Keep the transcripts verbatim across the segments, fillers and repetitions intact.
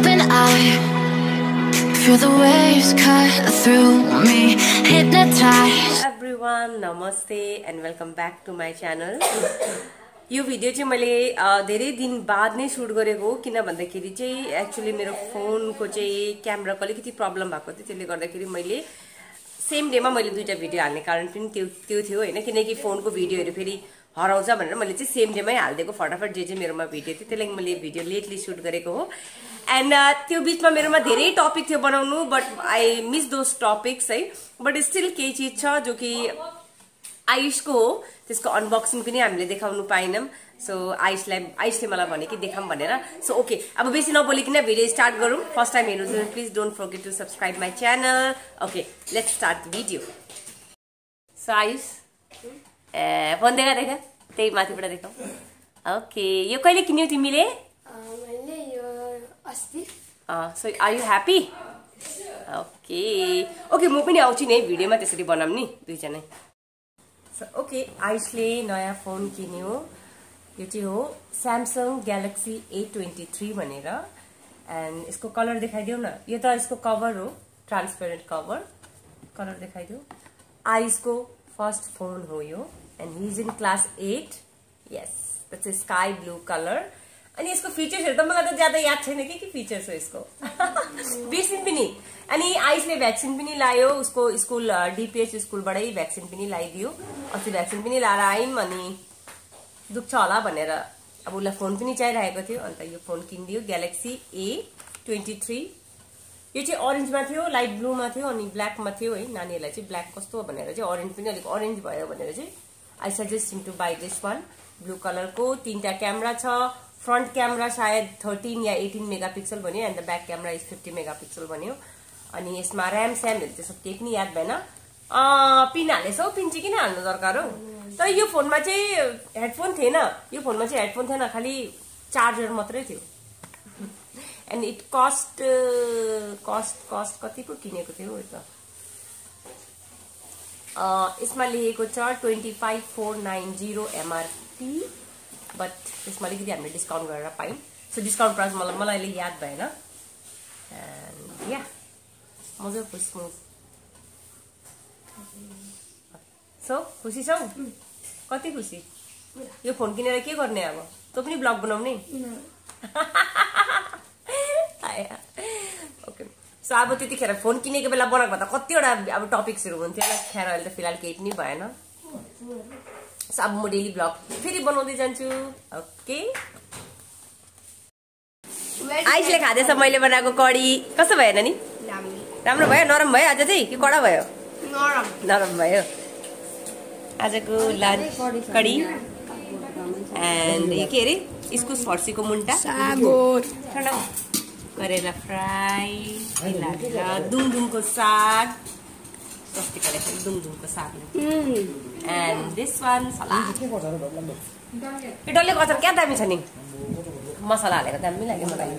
open eye, feel the waves cut through me, hypnotized. Everyone, namaste and welcome back to my channel. यो video चाहिँ मैले धेरै दिन बाद नै सुट गरेको हो किन भन्दाखेरि चाहिँ एक्चुअली मेरो फोनको चाहिँ क्यामेराको अलिकति प्रब्लम भएको थियो त्यसले गर्दाखेरि मैले सेम डेमा मैले दुईटा भिडियो हाल्ने कारण पनि त्यो त्यो थियो हैन किनकि फोनको भिडियोहरु फेरि हराउँछ भनेर मैले चाहिँ सेम डेमै हाल्दिएको फटाफट जे जे मेरोमा भिडियो थियो त्यसले मैले भिडियो लेटली सुट गरेको हो एन्ड त्यो बीचमा मेरोमा धेरै टपिक थियो बनाउनु but I miss those topics है बट स्टिल केही चीज छ जो कि आयुषको हो त्यसको अनबक्सिङ पनि हामीले देखाउनु पाइनम सो आयुषलाई आयुषले मलाई भने कि देखाम भनेर सो ओके अब बेसी नबोलिकिन भिडियो स्टार्ट गरौँ फर्स्ट टाइम हेर्नु छ please don't forget to subscribe my channel okay let's start the video so Ayush ए फोन देखा देखा त्यही माथिबाट देखाऊ ओके यो कहिले किन्यौ तिमीले मैले यो अस्ति so are you happy okay okay म पनि आउँछु नि भिडियोमा त्यसरी बनाऊँ नि दुईजना सो ओके आयुषले नयाँ फोन किन्यो यो चाहिँ हो Samsung Galaxy A twenty three भनेर एन्ड यसको कलर देखाइदेऊ न यो त यसको कभर हो ट्रान्सपेरेन्ट कभर कलर देखाइदेऊ आयुषको फर्स्ट फोन हो यो and he is in class eight yes that's sky blue colour अनि यसको फिचर्सहरु त मलाई त ज्यादा याद छैन के के फिचर्स हो यसको बिर्सिन पनि अनि आयुषले भ्याक्सिन पनि लायो उसको स्कुल डीपीएच स्कुलबाटै भ्याक्सिन पनि लाइदियो अस्ति भ्याक्सिन पनि लाएर आइम अनि दुख्छ होला भनेर अब उसलाई फोन पनि चाहिरहेको थियो अन्त यो फोन किनिदियो ग्यालेक्सी ए ट्वेन्टी थ्री यो चाहिँ अरेन्जमा थियो लाइट ब्लूमा थियो अनि ब्ल्याकमा थियो है नानीहरूलाई चाहिँ ब्ल्याक कस्तो भनेर चाहिँ अरेन्ज पनि अलिक अरेन्ज भयो भनेर चाहिँ I suggest him to buy this one blue कलरको तीनटा क्यामेरा छ फ्रन्ट क्यामेरा सायद थर्टीन या एटीन मेगापिक्सल भन्यो and the back camera is fifty megapixel भन्यो अनि यसमा ऱ्याम स्यामहरू त्यस्तो केही पनि याद भएन पिन हालेछौ पिन चाहिँ किन हाल्नु दरकार हो तर यो फोनमा चाहिँ हेडफोन थिएन यो फोनमा चाहिँ हेडफोन थिएन खालि चार्जर मात्रै थियो and it cost cost cost कतिको किनेको थियो त यसमा लेखेको छ twenty five four nine zero MRP but त्यसमा अलिकति हामीले डिस्काउन्ट गरेर पायौँ सो डिस्काउन्ट प्राइस मलाई मलाई अहिले याद भएन एन्ड या मजाको स्मुथ सो खुसी छौ कति खुसी यो फोन किनेर के गर्ने अब तँ पनि ब्लग बनाउने ओके सो अब त्यतिखेर फोन किनेको बेला बनाएको त कतिवटा अब टपिक्सहरू हुन्थ्यो होला खेर अहिले त फिलहाल केही पनि भएन सो अब म डेली ब्लग फेरि बनाउँदै जान्छु ओके आइसले खाँदैछ मैले बनाएको कडी कस्तो भयो नानी राम्रो भयो नरम भयो आज चाहिँ कि कडा भयो नरम नरम भयो आजको लन्च कडी एन्ड यो के अरे इस्कुस फर्सीको मुन्टा करेला फ्राई दुङदुङको साग अस्ति खाएको दुङदुङको साग एन्ड दिस वान सलाद यो डल्ले अचार क्या दामी छ नि मसला हालेको दामी लाग्यो मलाई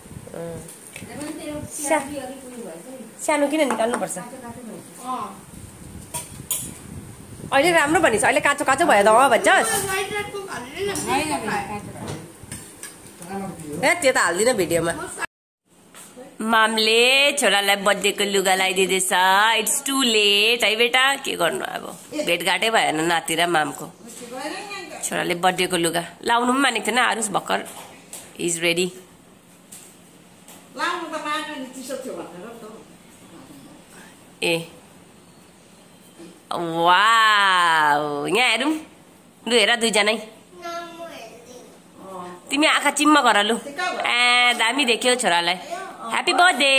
सानो किन निकाल्नुपर्छ अहिले राम्रो भनिस् अहिले काँचो काँचो भयो त भन्छस् ए त्यो त हाल्दिनँ भिडियोमा मामले छोरालाई बर्थडेको लुगा लगाइदिँदैछ इट्स टु लेट है बेटा के गर्नु अब भेटघाटै भएन नाति र मामको छोराले बर्थडेको लुगा लाउनु पनि मानेको थिएन आरुष भर्खर इज रेडी ए वाउ यहाँ हेरौँ लु हेर दुईजनै तिमी आँखा चिम्म गर लु ए दामी देख्यौ छोरालाई ह्याप्पी बर्थडे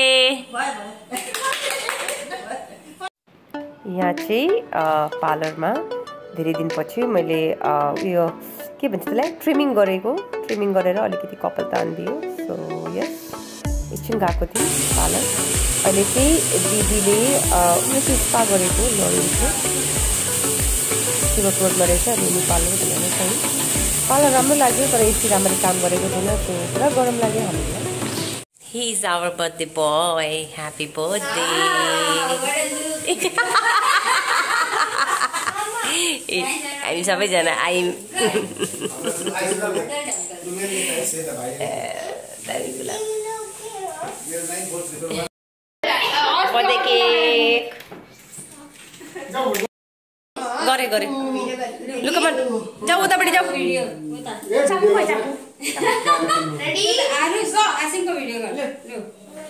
यहाँ चाहिँ पार्लरमा धेरै दिनपछि मैले उयो के भन्छ त्यसलाई ट्रिमिङ गरेको ट्रिमिङ गरेर अलिकति कपाल तानिदियो सो यस एकछिन गएको थिएँ पार्लर अहिले चाहिँ दिदीले उयो चाहिँ स्पा गरेको लरेनको शिवक रोडमा रहेछ रेनी पार्लर भनेर चाहिँ पार्लर राम्रो लाग्यो तर यति राम्ररी काम गरेको थिएन सो पुरा गरम लाग्यो हामीलाई He is our birthday boy. Happy birthday. हामी सबैजना आयौँ बर्थडे केक गरे गरे लु कम अन जाऊ उतापट्टि जाऊ चाकु खोइ चाकु रेडी आरु सो आसिङ को भिडियो गर लु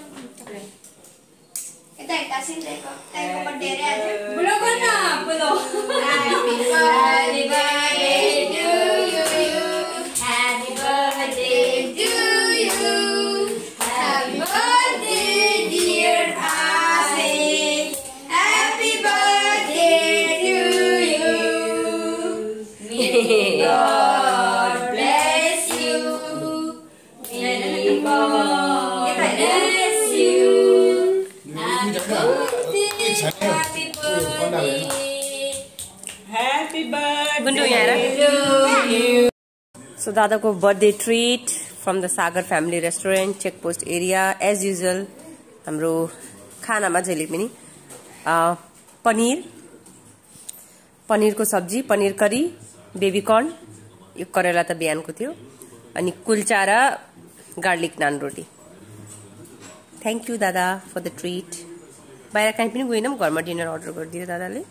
यता यता आसिङ दाइको दाइको बर्थडे रे आज बुलो गर्न Bulo Happy birthday to you. Happy birthday to you. Happy birthday, dear Asik. Happy birthday to you. May God bless you. May God bless you. Happy birthday. Happy birthday. Happy birthday गुन्डु यहाँ so दादाको birthday treat from the Sagar family restaurant check post area as usual हाम्रो खानामा जहिले पनि पनिर पनिरको सब्जी paneer curry baby corn यो करेला त बिहानको थियो अनि कुल्चा र गार्लिक नान रोटी thank you dada for the treat बाहिर कहीँ पनि गएनौँ घरमा डिनर अर्डर गरिदियो दादाले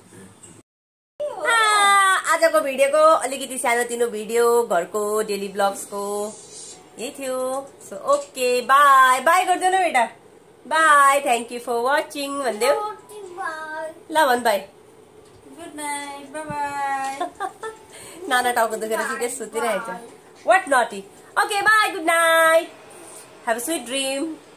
आजको भिडियोको अलिकति सानोतिनो भिडियो घरको डेली ब्लग्सको यही थियो सो ओके बाई बाई गरिदेऊ न बेटा bye thank you for watching भन्देऊ ल भन् bye good night bye bye नाना टाउको दुखेर सिधै सुतिरहेको छ what naughty okay bye good night have a sweet dream